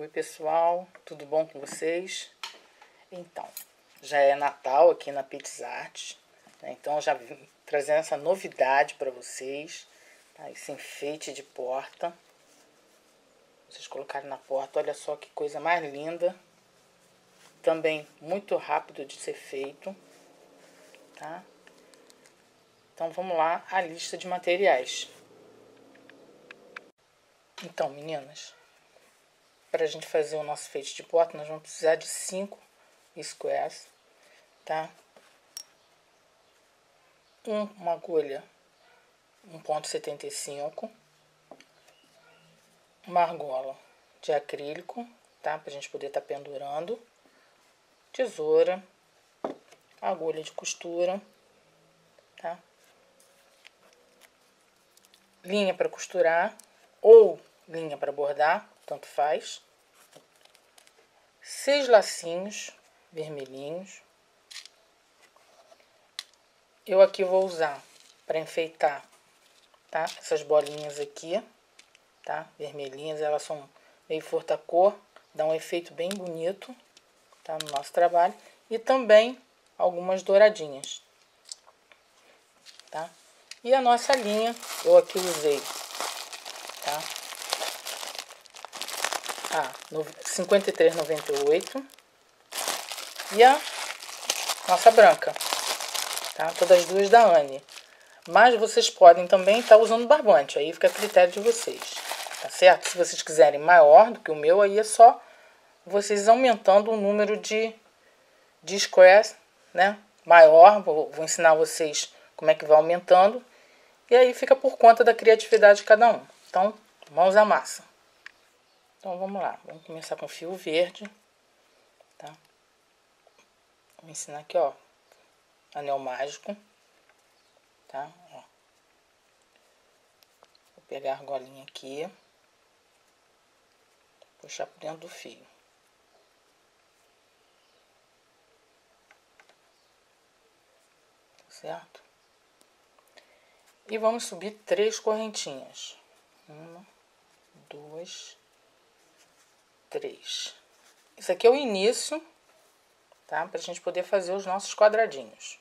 Oi pessoal, tudo bom com vocês? Então, já é Natal aqui na PixArt, né? Então já vim trazendo essa novidade para vocês, tá? Esse enfeite de porta. Vocês colocarem na porta, olha só que coisa mais linda. Também muito rápido de ser feito, tá? Então vamos lá, a lista de materiais. Então, meninas, para a gente fazer o nosso enfeite de porta, nós vamos precisar de 5 squares, tá? Uma agulha 1,75, uma argola de acrílico, tá? Pra gente poder estar pendurando, tesoura, agulha de costura, tá? Linha para costurar ou linha para bordar, tanto faz. 6 lacinhos vermelhinhos. Eu aqui vou usar para enfeitar, tá? Essas bolinhas aqui, tá? Vermelhinhas, elas são meio furta-cor, dá um efeito bem bonito, tá? No nosso trabalho. E também algumas douradinhas, tá? E a nossa linha, eu aqui usei, tá? A 53,98 e a nossa branca, tá? Todas as duas da Anne. Mas vocês podem também estar usando barbante, aí fica a critério de vocês, tá certo? Se vocês quiserem maior do que o meu, aí é só vocês aumentando o número de squares, né? Maior, vou ensinar vocês como é que vai aumentando. E aí fica por conta da criatividade de cada um. Então, mãos à massa. Então, vamos lá. Vamos começar com fio verde, tá? Vou ensinar aqui, ó. Anel mágico, tá? Ó. Vou pegar a argolinha aqui. Puxar por dentro do fio. Certo? E vamos subir 3 correntinhas. 1, 2, 3. Isso aqui é o início, tá? Pra gente poder fazer os nossos quadradinhos.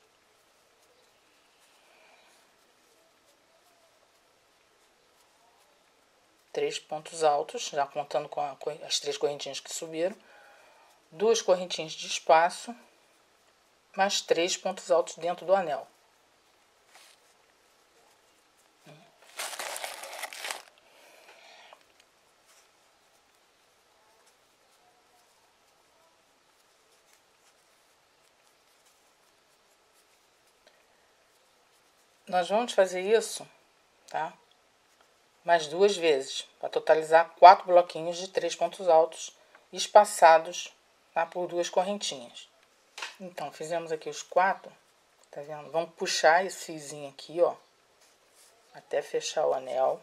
Três pontos altos, já contando com as 3 correntinhas que subiram. 2 correntinhas de espaço, mais 3 pontos altos dentro do anel. Nós vamos fazer isso, tá? Mais 2 vezes, para totalizar 4 bloquinhos de 3 pontos altos espaçados, tá? Por 2 correntinhas. Então, fizemos aqui os 4, tá vendo? Vamos puxar esse fiozinho aqui, ó, até fechar o anel.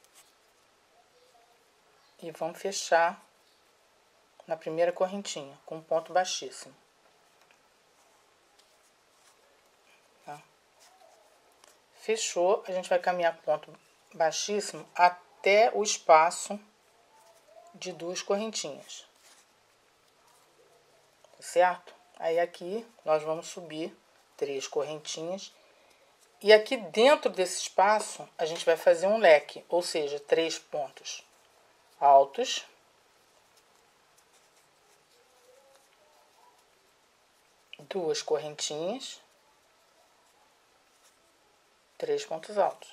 E vamos fechar na primeira correntinha, com um ponto baixíssimo. Tá? Fechou, a gente vai caminhar com ponto baixíssimo até o espaço de 2 correntinhas. Tá certo? Aí aqui nós vamos subir 3 correntinhas. E aqui dentro desse espaço a gente vai fazer um leque, ou seja, 3 pontos altos. Duas correntinhas. 3 pontos altos.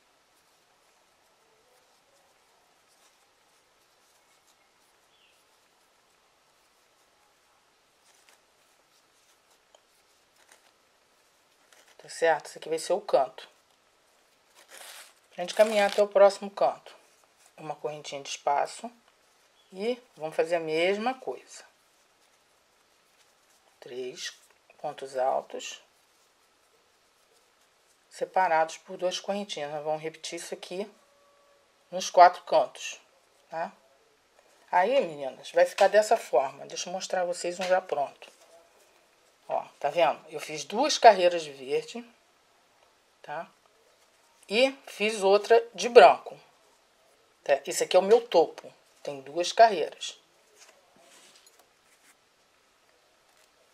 Tá certo? Esse aqui vai ser o canto. Pra gente caminhar até o próximo canto. Uma correntinha de espaço. E vamos fazer a mesma coisa. 3 pontos altos. Separados por 2 correntinhas. Nós vamos repetir isso aqui nos 4 cantos, tá? Aí, meninas, vai ficar dessa forma. Deixa eu mostrar a vocês um já pronto. Ó, tá vendo? Eu fiz 2 carreiras de verde, tá? E fiz outra de branco. Tá? Esse aqui é o meu topo. Tem 2 carreiras.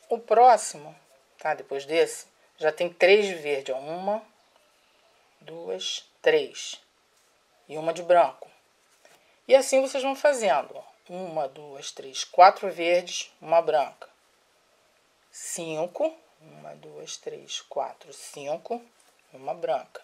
O próximo, tá? Depois desse, já tem 3 de verde, ó. 1, 2, 3. E uma de branco. E assim vocês vão fazendo, ó. 1, 2, 3, 4 verdes, uma branca. 5, 1, 2, 3, 4, 5, uma branca.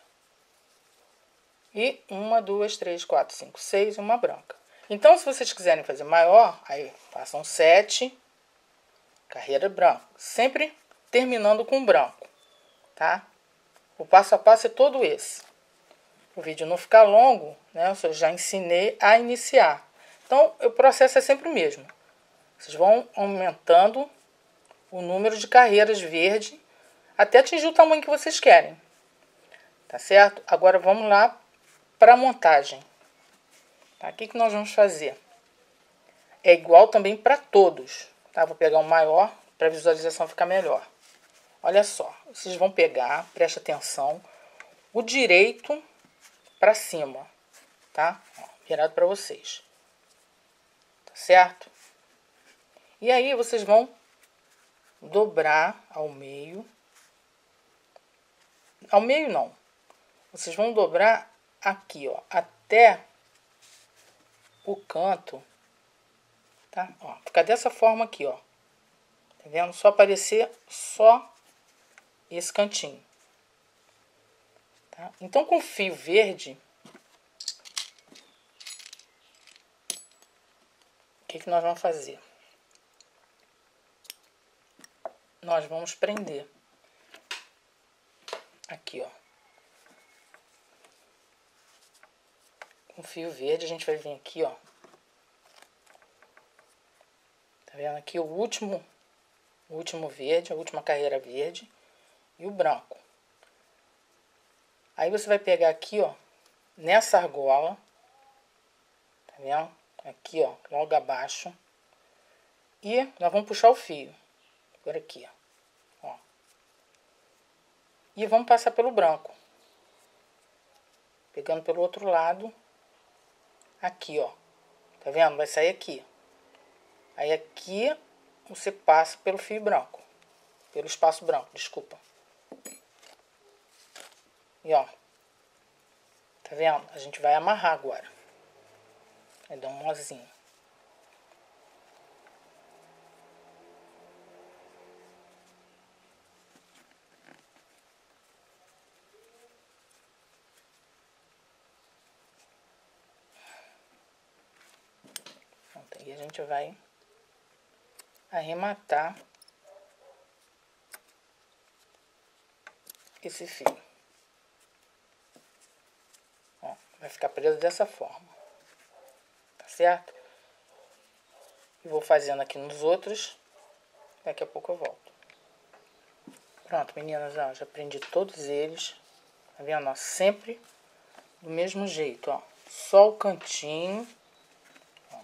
E 1, 2, 3, 4, 5, 6, uma branca. Então, se vocês quiserem fazer maior, aí façam 7, carreira branca. Sempre terminando com branco, tá? O passo a passo é todo esse. O vídeo não ficar longo, né? Eu já ensinei a iniciar. Então, o processo é sempre o mesmo. Vocês vão aumentando o número de carreiras verde até atingir o tamanho que vocês querem. Tá certo? Agora vamos lá para a montagem. Tá? O que nós vamos fazer? É igual também para todos. Tá? Vou pegar um maior para a visualização ficar melhor. Olha só, vocês vão pegar, preste atenção, o direito para cima, tá? Ó, virado para vocês. Tá certo? E aí vocês vão dobrar ao meio. Ao meio não. Vocês vão dobrar aqui, ó, até o canto, tá? Ó, fica dessa forma aqui, ó. Tá vendo? Só aparecer só esse cantinho. Tá? Então, com fio verde, o que nós vamos fazer? Nós vamos prender aqui, ó. Com fio verde, a gente vai vir aqui, ó. Tá vendo aqui o último verde, a última carreira verde e o branco. Aí você vai pegar aqui, ó, nessa argola, tá vendo? Aqui, ó, logo abaixo. E nós vamos puxar o fio por aqui, ó. E vamos passar pelo branco. Pegando pelo outro lado, aqui, ó. Tá vendo? Vai sair aqui. Aí aqui você passa pelo fio branco. Pelo espaço branco, desculpa. E ó. Tá vendo? A gente vai amarrar agora. Vai dar um nozinho. Pronto, aí a gente vai arrematar esse fio. Ó, vai ficar preso dessa forma. Tá certo? E vou fazendo aqui nos outros. Daqui a pouco eu volto. Pronto, meninas, ó, já prendi todos eles. Tá vendo? Ó, sempre do mesmo jeito, ó. Só o cantinho. Ó.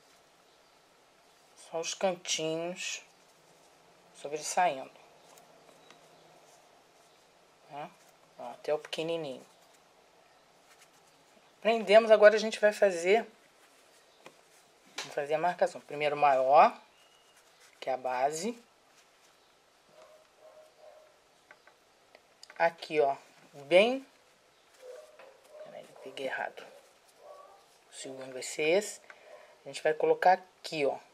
Só os cantinhos sobressaindo. Ó, até o pequenininho. Prendemos, agora a gente vai fazer... Vamos fazer a marcação. Primeiro maior, que é a base. Aqui, ó, bem... Peraí, eu peguei errado. O segundo vai ser esse. A gente vai colocar aqui, ó.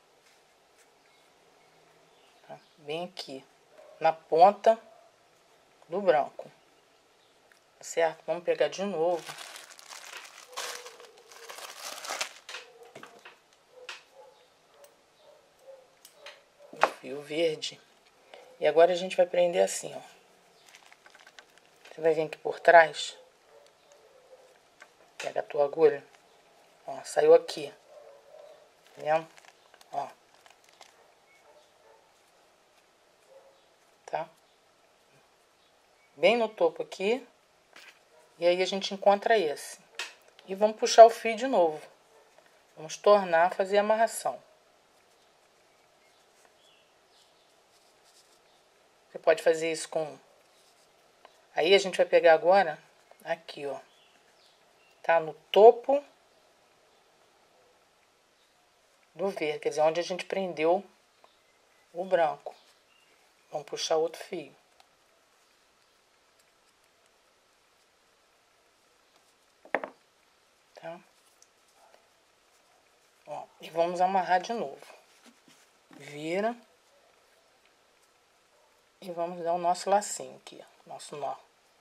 Tá? Bem aqui, na ponta do branco. Tá certo? Vamos pegar de novo. O fio verde. E agora a gente vai prender assim, ó. Você vai vir aqui por trás. Pega a tua agulha. Ó, saiu aqui. Tá vendo? Ó. Tá? Bem no topo aqui. E aí a gente encontra esse. E vamos puxar o fio de novo. Vamos tornar a fazer a amarração. Você pode fazer isso com... Aí a gente vai pegar agora, aqui, ó. Tá? No topo do verde, quer dizer, onde a gente prendeu o branco. Vamos puxar outro fio. Tá? Ó, e vamos amarrar de novo. Vira. E vamos dar o nosso lacinho aqui, ó, nosso nó.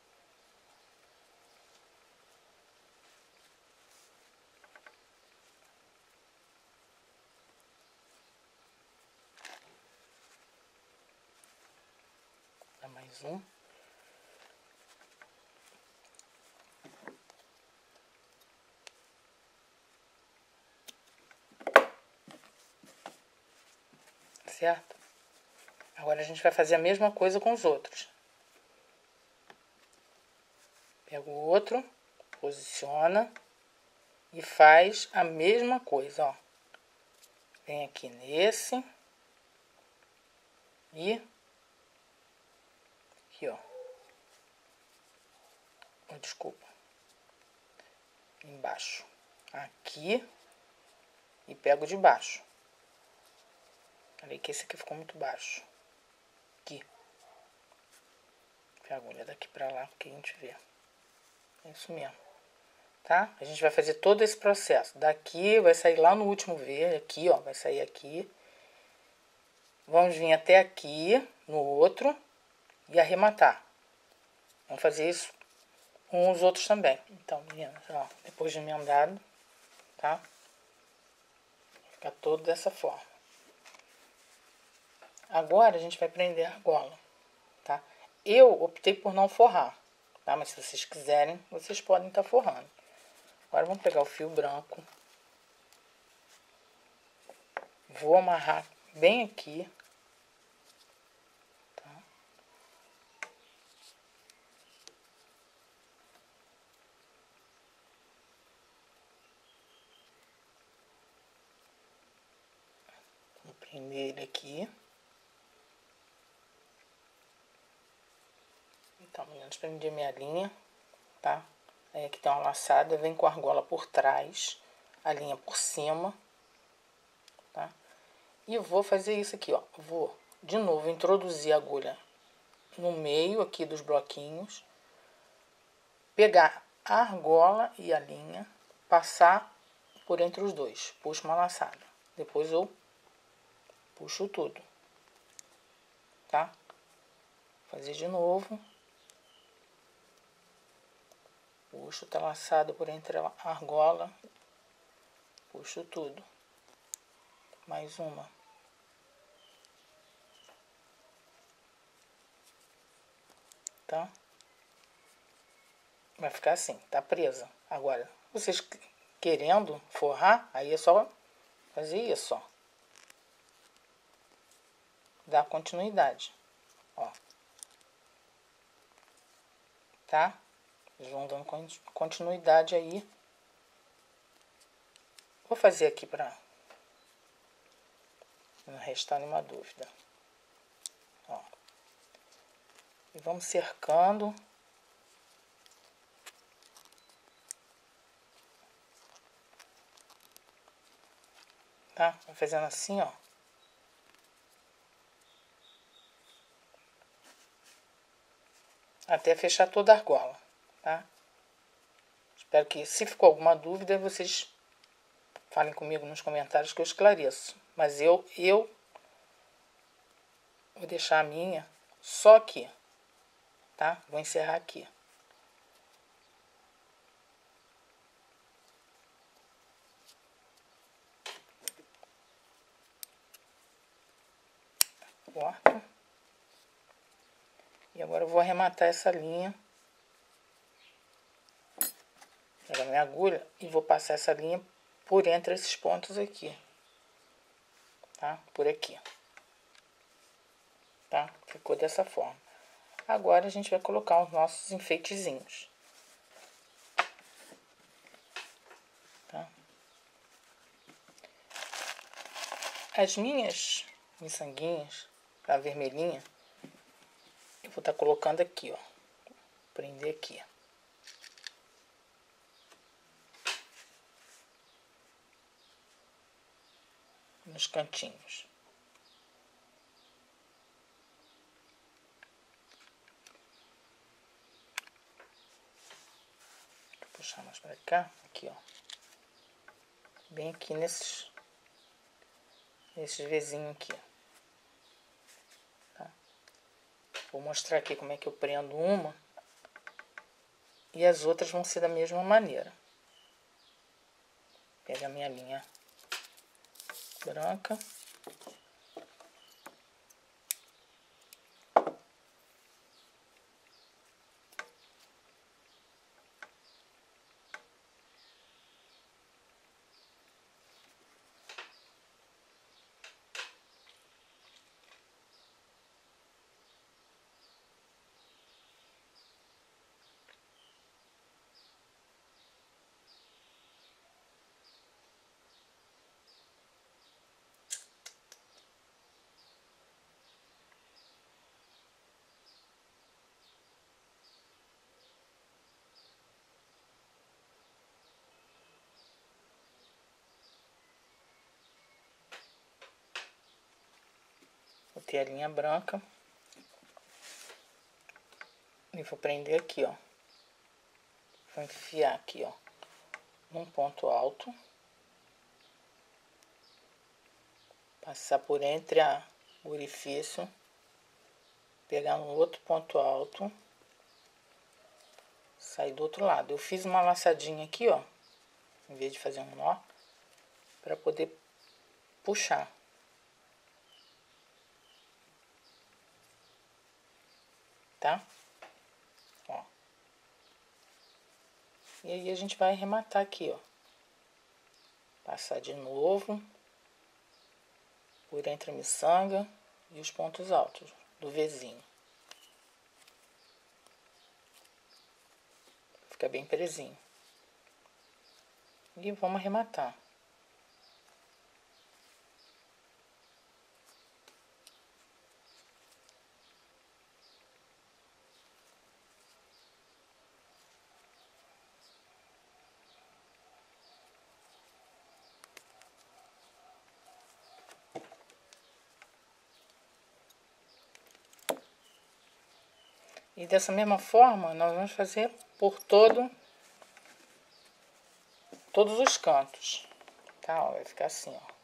Dá mais um. Certo? Agora a gente vai fazer a mesma coisa com os outros. Pega o outro, posiciona e faz a mesma coisa, ó. Vem aqui nesse e aqui, ó. Oh, desculpa. Embaixo. Aqui e pego de baixo. Olha que esse aqui ficou muito baixo. Aqui. Pega a agulha daqui pra lá, porque a gente vê. É isso mesmo. Tá? A gente vai fazer todo esse processo. Daqui vai sair lá no último V. Aqui, ó. Vai sair aqui. Vamos vir até aqui, no outro. E arrematar. Vamos fazer isso com os outros também. Então, meninas, ó. Depois de emendado, tá? Fica todo dessa forma. Agora a gente vai prender a argola, tá? Eu optei por não forrar, tá? Mas se vocês quiserem, vocês podem estar forrando. Agora vamos pegar o fio branco. Vou amarrar bem aqui. Tá? Vou prender ele aqui. Então, meninas, prendi minha linha, tá? Aí aqui tem uma laçada, vem com a argola por trás, a linha por cima, tá? E vou fazer isso aqui, ó. Vou, de novo, introduzir a agulha no meio aqui dos bloquinhos, pegar a argola e a linha, passar por entre os dois, puxo uma laçada. Depois eu puxo tudo, tá? Fazer de novo. Puxo, tá laçado por entre a argola. Puxo tudo. Mais uma. Tá? Vai ficar assim, tá presa. Agora, vocês querendo forrar, aí é só fazer isso, ó. Dar continuidade, ó. Tá? Eles vão dando continuidade aí. Vou fazer aqui pra não restar nenhuma dúvida. Ó. E vamos cercando. Tá? Vai fazendo assim, ó. Até fechar toda a argola, tá? Espero que, se ficou alguma dúvida, vocês falem comigo nos comentários que eu esclareço. Mas eu vou deixar a minha só aqui, tá? Vou encerrar aqui. Corta. E agora eu vou arrematar essa linha. Pegar minha agulha e vou passar essa linha por entre esses pontos aqui. Tá? Por aqui. Tá? Ficou dessa forma. Agora a gente vai colocar os nossos enfeitezinhos. Tá? As minhas miçanguinhas, a vermelhinha, eu vou estar colocando aqui, ó. Prender aqui. Nos cantinhos. puxar mais pra cá, aqui, ó. Bem aqui nesses vizinhos aqui, ó. Tá? Vou mostrar aqui como é que eu prendo uma. E as outras vão ser da mesma maneira. Pega a minha linha branca. Botei a linha branca. E vou prender aqui, ó. Vou enfiar aqui, ó, num ponto alto. Passar por entre o orifício. Pegar um outro ponto alto. Sair do outro lado. Eu fiz uma laçadinha aqui, ó. Em vez de fazer um nó. Pra poder puxar. Tá? Ó. E aí a gente vai arrematar aqui, ó. Passar de novo por entre a miçanga e os pontos altos do Vzinho. Fica bem presinho. E vamos arrematar. E dessa mesma forma, nós vamos fazer por todos os cantos, tá? Ó, vai ficar assim, ó.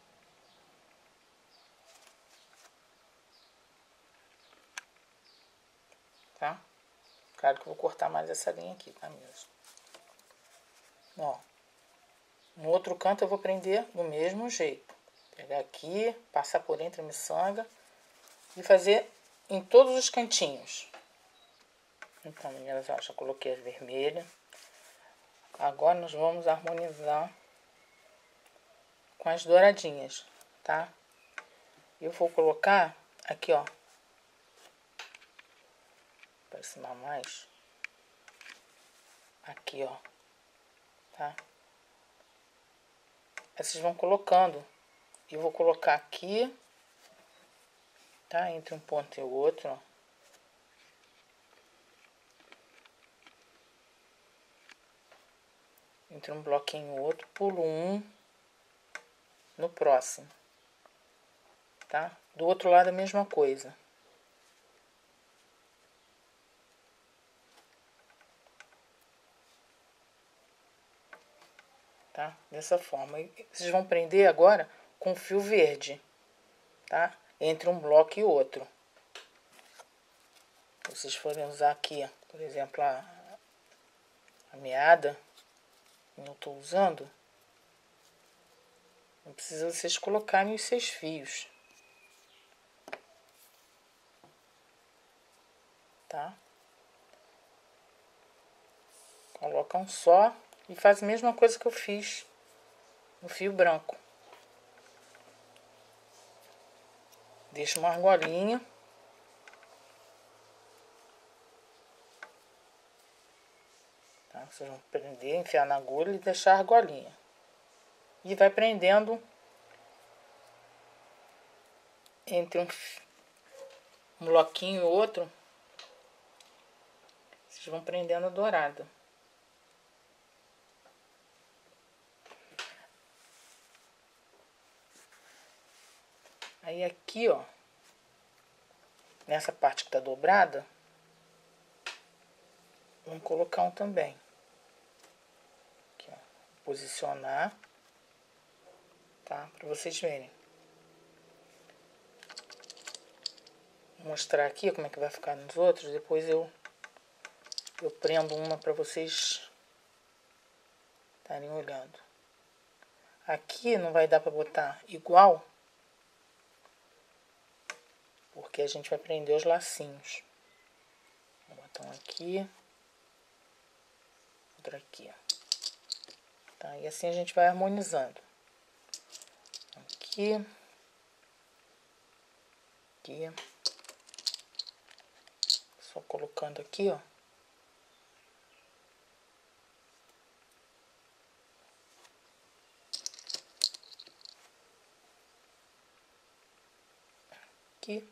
Tá? Claro que eu vou cortar mais essa linha aqui, tá mesmo? Ó. No outro canto eu vou prender do mesmo jeito. Pegar aqui, passar por entre a miçanga e fazer em todos os cantinhos. Então, meninas, ó, já coloquei as vermelhas. Agora nós vamos harmonizar com as douradinhas, tá? Eu vou colocar aqui, ó, para cima mais. Aqui, ó, tá? Aí vocês vão colocando. Eu vou colocar aqui, tá? Entre um ponto e o outro, ó. Entre um bloquinho e o outro, pulo um no próximo, tá? Do outro lado a mesma coisa. Tá? Dessa forma. E vocês vão prender agora com fio verde, tá? Entre um bloco e outro. Se vocês forem usar aqui, por exemplo, a meada, que eu tô usando, não precisa vocês colocarem os 6 fios, tá? Coloca um só e faz a mesma coisa que eu fiz no fio branco. Deixa uma argolinha. Tá? Vocês vão prender, enfiar na agulha e deixar a argolinha. E vai prendendo entre um bloquinho e outro. Vocês vão prendendo a dourada. Aí aqui, ó, nessa parte que tá dobrada, vamos colocar um também. posicionar, tá? Para vocês verem. Vou mostrar aqui como é que vai ficar nos outros, depois eu prendo uma para vocês estarem olhando. Aqui não vai dar para botar igual, porque a gente vai prender os lacinhos. Vou botar um aqui, outro aqui. Tá? E assim a gente vai harmonizando. Aqui. Aqui. Só colocando aqui, ó. Aqui.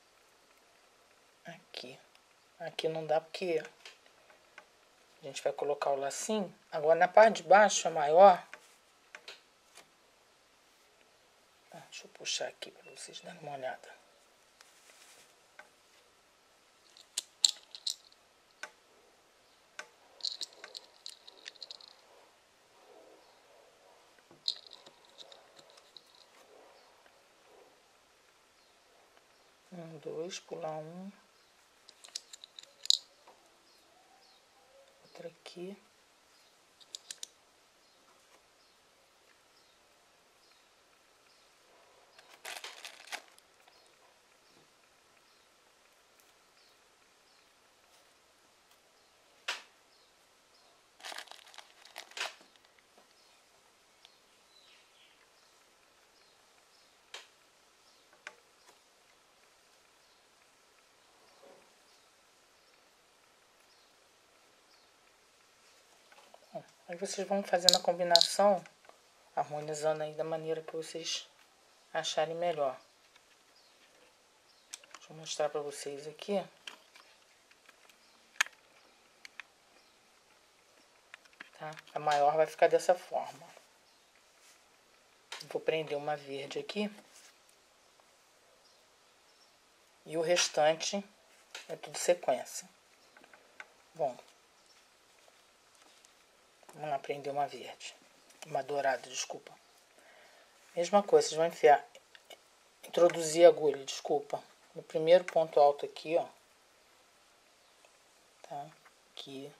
Aqui. Aqui não dá porque a gente vai colocar o lacinho. Agora na parte de baixo, a maior. Deixa eu puxar aqui para vocês darem uma olhada. Um, dois, pular um. Outra aqui. Aí vocês vão fazendo a combinação, harmonizando aí da maneira que vocês acharem melhor. Deixa eu mostrar pra vocês aqui. Tá? A maior vai ficar dessa forma. Vou prender uma verde aqui. E o restante é tudo sequência. Bom. Vamos lá prender uma verde. Uma dourada, desculpa. Mesma coisa, vocês vão enfiar. Introduzir a agulha, desculpa. No primeiro ponto alto aqui, ó. Tá? Aqui.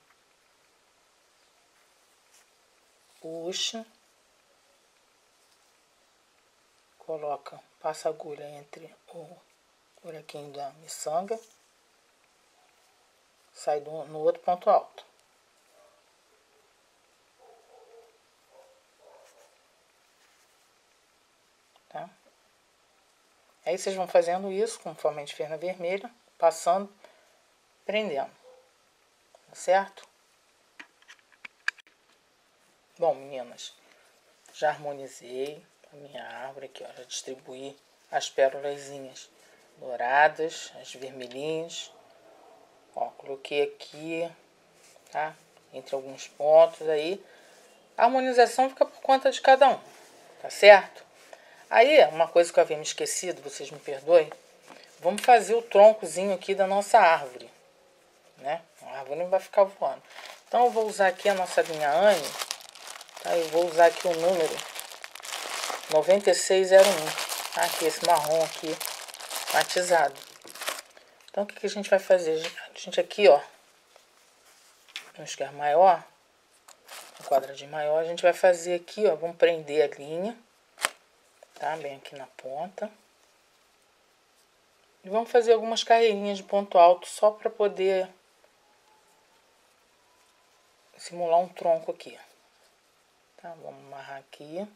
Puxa. Coloca, passa a agulha entre o buraquinho da miçanga. Sai no outro ponto alto. Tá? Aí vocês vão fazendo isso, conforme a gente fez na vermelha, passando, prendendo. Certo? Bom, meninas, já harmonizei a minha árvore aqui, ó. Já distribuí as pérolazinhas douradas, as vermelhinhas. Ó, coloquei aqui, tá? Entre alguns pontos aí. A harmonização fica por conta de cada um, tá certo? Aí, uma coisa que eu havia me esquecido, vocês me perdoem. Vamos fazer o troncozinho aqui da nossa árvore, né? A árvore não vai ficar voando. Então, eu vou usar aqui a nossa linha Anne, tá? Eu vou usar aqui o número 9601, tá? Aqui, esse marrom aqui, matizado. Então, o que a gente vai fazer? A gente aqui, ó, vamos quer maior, um quadradinho maior, a gente vai fazer aqui, ó, vamos prender a linha, tá? Bem aqui na ponta. E vamos fazer algumas carreirinhas de ponto alto só para poder simular um tronco aqui. Tá? Vamos amarrar aqui.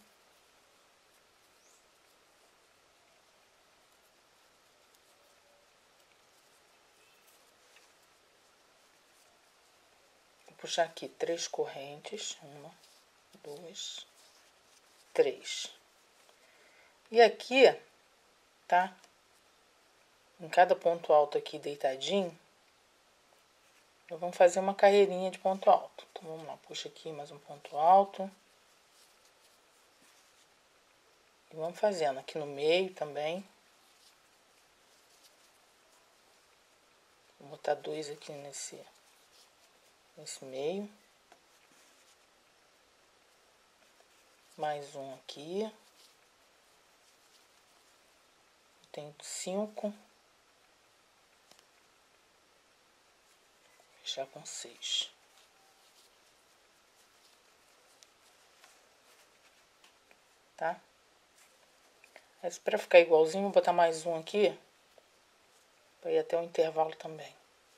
Vou puxar aqui 3 correntes. 1, 2, 3. E aqui, tá? Em cada ponto alto aqui deitadinho, nós vamos fazer uma carreirinha de ponto alto. Então, vamos lá, puxa aqui mais um ponto alto. E vamos fazendo aqui no meio também. Vou botar 2 aqui nesse meio. Mais um aqui. Tenho 5. Fechar com 6. Tá? Mas pra ficar igualzinho, vou botar mais um aqui. Pra ir até o intervalo também.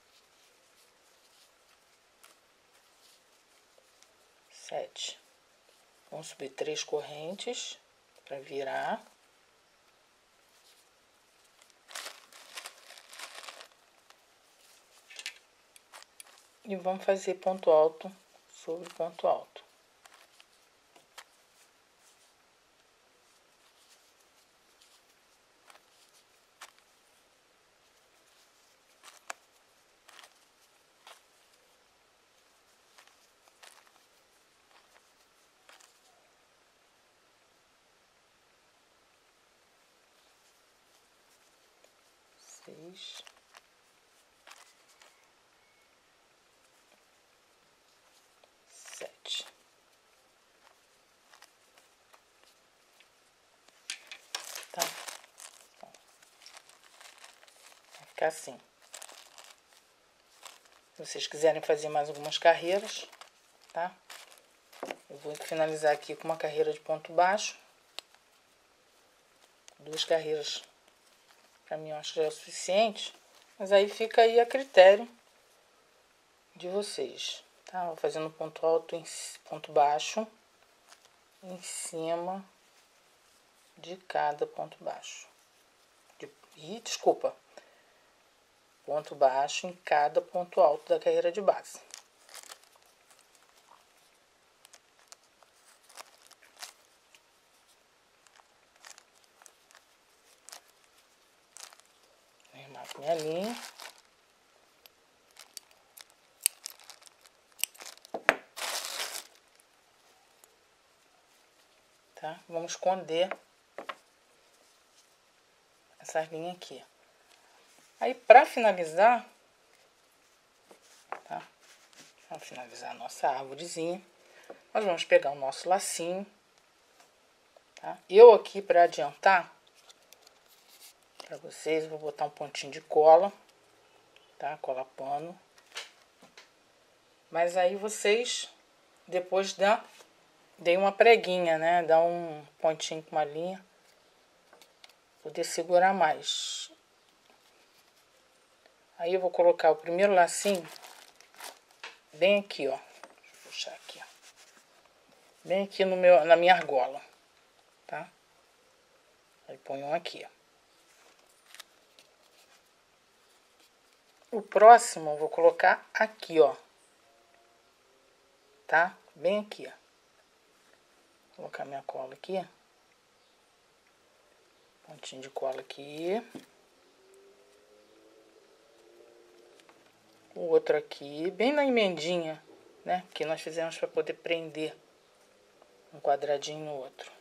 7. Vamos subir 3 correntes pra virar. E vamos fazer ponto alto sobre ponto alto. Seis. Tá? Vai ficar assim. Se vocês quiserem fazer mais algumas carreiras, tá? Eu vou finalizar aqui com uma carreira de ponto baixo. 2 carreiras, pra mim, eu acho que já é o suficiente. Mas aí fica aí a critério de vocês, tá? Vou fazendo ponto alto em ponto baixo em cima de cada ponto baixo. Desculpa. Ponto baixo em cada ponto alto da carreira de base. Arremato minha linha. Tá? Vamos esconder essas linhas aqui. Aí, pra finalizar, tá? Vamos finalizar a nossa árvorezinha. Nós vamos pegar o nosso lacinho, tá? Eu aqui, pra adiantar, pra vocês, vou botar um pontinho de cola, tá? Cola pano. Mas aí vocês, depois deem uma preguinha, né? Dá um pontinho com uma linha, poder segurar mais. Aí eu vou colocar o primeiro lacinho bem aqui, ó. Deixa eu puxar aqui, ó. Bem aqui na minha argola, tá? Aí ponho um aqui, ó. O próximo eu vou colocar aqui, ó. Tá? Bem aqui, ó. Vou colocar minha cola aqui. Pontinho de cola aqui. O outro aqui, bem na emendinha, né? Que nós fizemos para poder prender um quadradinho no outro.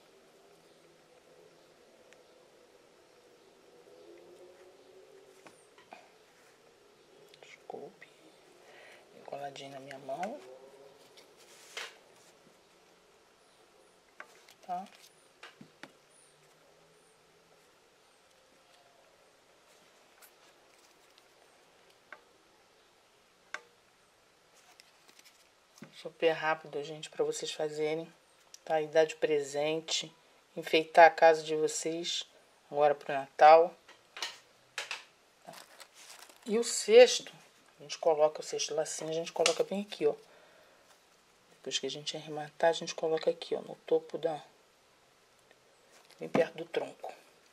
Desculpe. Coladinho na minha mão. Tá? Super rápido, gente, para vocês fazerem, tá? E dar de presente, enfeitar a casa de vocês agora pro Natal. Tá? E o cesto, a gente coloca o cesto lacinho, a gente coloca bem aqui, ó. Depois que a gente arrematar, a gente coloca aqui, ó, no topo bem perto do tronco.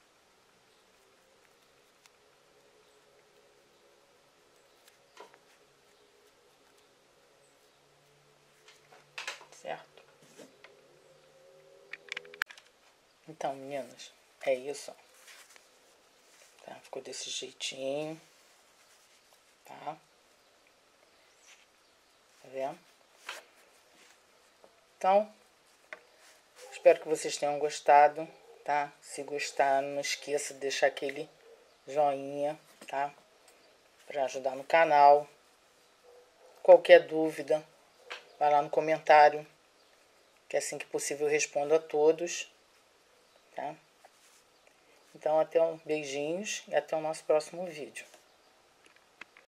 Certo? Então, meninas, é isso, ó. Tá? Ficou desse jeitinho, tá? Tá vendo? Então, espero que vocês tenham gostado, tá? Se gostar, não esqueça de deixar aquele joinha, tá? Pra ajudar no canal. Qualquer dúvida, vai lá no comentário, que assim que possível eu respondo a todos, tá? Então, beijinhos e até o nosso próximo vídeo.